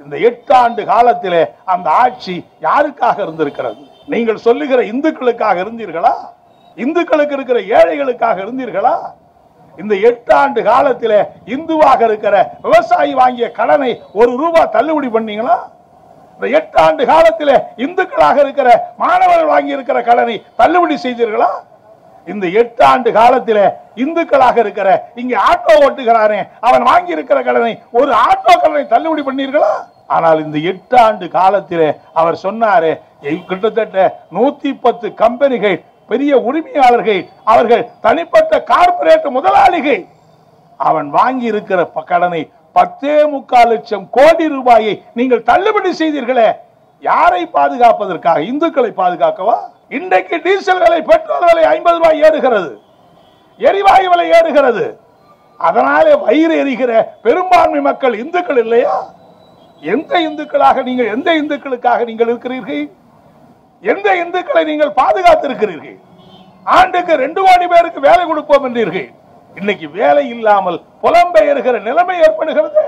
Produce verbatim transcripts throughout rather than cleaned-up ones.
இந்த எட்டு ஆண்டு காலத்திலே அந்த ஆட்சி யாருக்காக இருந்திருக்கிறது? நீங்கள் சொல்லுகிற இந்துக்களுக்காக இருந்தீர்களா? இந்துக்களுக்கு இருக்கிற ஏழைகளுக்காக இருந்தீர்களா? இந்த எட்டு ஆண்டு காலத்திலே இந்துவாக இருக்கிற விவசாயி வாங்கிய கடனை ஒரு ரூபாய் தள்ளுபடி பண்ணீங்களா? இந்த எட்டு ஆண்டு காலத்திலே இந்துக்களாக இருக்கிற மாணவர்கள் வாங்கி இருக்கிற கடனை தள்ளுபடி செய்தீர்களா? இந்த எட்டு ஆண்டு காலத்திலே இந்துக்களாக இருக்கிற இங்க ஆட்டோ ஓட்டுகிறானே அவன் வாங்கி இருக்கிற கடனை ஒரு ஆட்டோ கடனை தள்ளுபடி பண்ணீர்களா? ஆனால் இந்த எட்டு ஆண்டு காலத்திலே அவர் சொன்னாரே, கிட்டத்தட்ட நூத்தி பத்து கம்பெனிகள், பெரிய உரிமையாளர்கள், அவர்கள் தனிப்பட்ட கார்பரேட் முதலாளிகள், அவன் வாங்கி இருக்கிற கடனை பத்தே முக்கால் லட்சம் கோடி ரூபாயை நீங்கள் தள்ளுபடி செய்தீர்களே. யாரை பாதுகாப்பதற்காக? இந்துக்களை பாதுகாக்கவா? இன்றைக்கு டீசல் விலை, பெட்ரோல் விலை ஐம்பது ரூபாய் ஏறுகிறது, எரிவாயு விலை ஏறுகிறது. அதனாலே வயிறு எரிகிற பெரும்பான்மை மக்கள் இந்துக்கள் இல்லையா? எந்த இந்துக்களாக நீங்கள், எந்த இந்துக்களுக்காக நீங்கள் இருக்கிறீர்கள்? எந்த இந்துக்களை நீங்கள் பாதுகாத்திருக்கிறீர்கள்? ஆண்டுக்கு ரெண்டு கோடி பேருக்கு வேலை கொடுப்போம் என்றீர்கள். இன்னைக்கு வேலை இல்லாமல் புலம்பெயர்கிற நிலைமை ஏற்படுகிறது.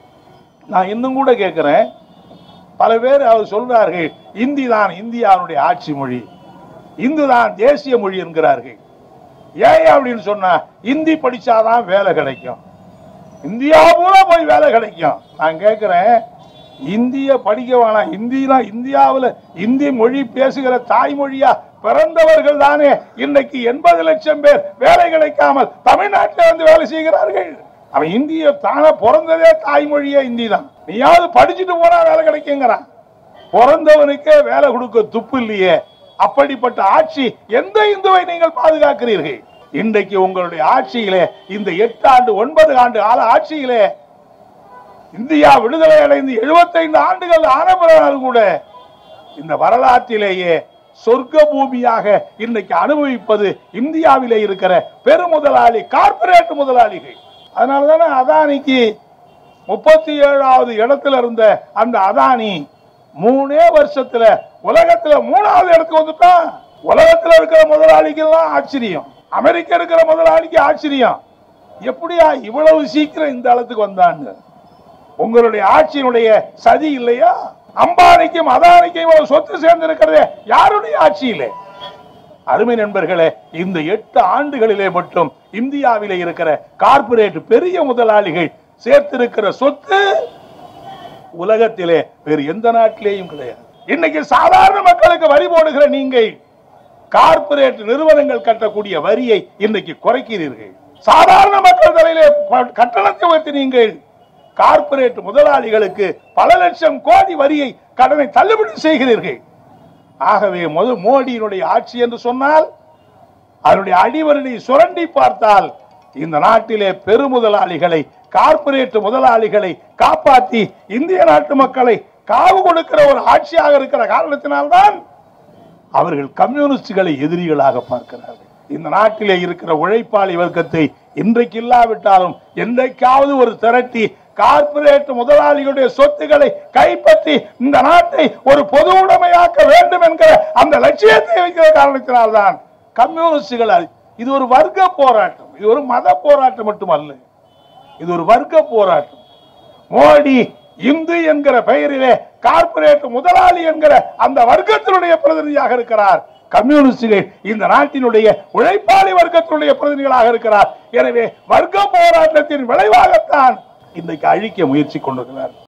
நான் இன்னும் கூட கேட்கிறேன், பல பேர் அவர் சொல்றார்கள் இந்தி தான் இந்தியாவுடைய ஆட்சி மொழி, இந்து தான் தேசிய மொழி என்கிறார்கள். ஏன் அப்படின்னு சொன்னா, இந்தி படிச்சாதான் வேலை கிடைக்கும், இந்தியா பூரா போய் வேலை கிடைக்கும். நான் கேட்கிறேன், இந்திய படிக்க வேணாம், இந்தியா இந்தியாவில் இந்தி மொழி பேசுகிற தாய்மொழியா பிறந்தவர்கள் தானே இன்னைக்கு எண்பது லட்சம் பேர் வேலை கிடைக்காமல் தமிழ்நாட்டில் வந்து வேலை செய்கிறார்கள். அவன் இந்திய தானே பிறந்ததே தாய்மொழியே இந்தி தான். நீயாவது படிச்சுட்டு போனா வேலை கிடைக்குங்கிறான். பிறந்தவனுக்கே வேலை கொடுக்க துப்பு இல்லையே. அப்படிப்பட்ட ஆட்சி எந்த இந்துவை நீங்கள் பாதுகாக்கிறீர்கள்? இன்றைக்கு உங்களுடைய ஆட்சியிலே, இந்த எட்டு ஆண்டு ஒன்பது ஆண்டு கால ஆட்சியிலே, இந்தியா விடுதலை அடைந்து எழுபத்தி ஐந்து ஆண்டுகள் ஆன பிறகு கூட இந்த வரலாற்றிலேயே சொர்க்க பூமியாக இன்னைக்கு அனுபவிப்பது இந்தியாவிலே இருக்கிற பெருமுதலாளி கார்பரேட் முதலாளிகள். அதனாலதானே அதானிக்கு முப்பத்தி ஏழாவது இடத்துல இருந்த அந்த அதானி மூணே வருஷத்துல உலகத்துல மூணாவது இடத்துக்கு வந்துட்டான். உலகத்துல இருக்கிற முதலாளிக்கு எல்லாம் ஆச்சரியம், அமெரிக்க இருக்கிற முதலாளிக்கு ஆச்சரியம், எப்படியா இவ்வளவு சீக்கிரம் இந்த அளத்துக்கு வந்தான்னு. உங்களுடைய ஆட்சியினுடைய சதி இல்லையா? அம்பானிக்கும் அதானிக்கும் சொத்து சேர்ந்து இருக்கிறதே யாருடைய ஆட்சியிலே? அருமை நண்பர்களே, இந்த எட்டு ஆண்டுகளிலே மட்டும் இந்தியாவிலே இருக்கிற கார்பரேட் பெரிய முதலாளிகள் சேர்த்திருக்கிற சொத்து உலகத்திலே வேறு எந்த நாட்டிலேயும் கிடையாது. இன்னைக்கு சாதாரண மக்களுக்கு வரி போடுகிற நீங்கள் கார்பரேட் நிறுவனங்கள் கட்டக்கூடிய வரியை இன்னைக்கு குறைக்கிறீர்கள். சாதாரண மக்கள் தலையிலே கட்டணத்தை உயர்த்தி நீங்கள் கார்பரேட் முதலாளிகளுக்கு பல லட்சம் கோடி வரியை கடனை தள்ளுபடி செய்கிறீர்கள். ஆகவே முதல் மோடியினுடைய ஆட்சி என்று சொன்னால் அதனுடைய அடிவருடி சுரண்டி பார்த்தால் இந்த நாட்டிலே பெருமுதலாளிகளை, கார்பரேட் முதலாளிகளை காப்பாற்றி இந்திய நாட்டு மக்களை காவு கொடுக்கிற ஒரு ஆட்சியாக இருக்கிற காரணத்தினால்தான் அவர்கள் கம்யூனிஸ்டுகளை எதிரிகளாக பார்க்கிறார்கள். இந்த நாட்டிலே இருக்கிற உழைப்பாளி வர்க்கத்தை இன்றைக்கு இல்லாவிட்டாலும் என்றைக்காவது ஒரு திரட்டி கார்பரேட் முதலாளிகளுடைய சொத்துக்களை கைப்பற்றி இந்த நாட்டை ஒரு பொது உடைமையாக்க வேண்டும் என்கிற அந்த லட்சியத்தை வைக்கிற காரணத்தினால்தான் கம்யூனிஸ்டுகள். இது ஒரு வர்க்க போராட்டம், இது ஒரு மத போராட்டம் மட்டுமல்ல, இது ஒரு வர்க்க போராட்டம். மோடி இந்து என்கிற பெயரிலே கார்பரேட் முதலாளி என்கிற அந்த வர்க்கத்தினுடைய பிரதிநிதியாக இருக்கிறார். கம்யூனிஸ்டுகள் இந்த நாட்டினுடைய உழைப்பாளி வர்க்கத்தினுடைய பிரதிநிதிகளாக இருக்கிறார். எனவே வர்க்க போராட்டத்தின் விளைவாகத்தான் இன்றைக்கு அழிக்க முயற்சி கொண்டிருக்கிறார்.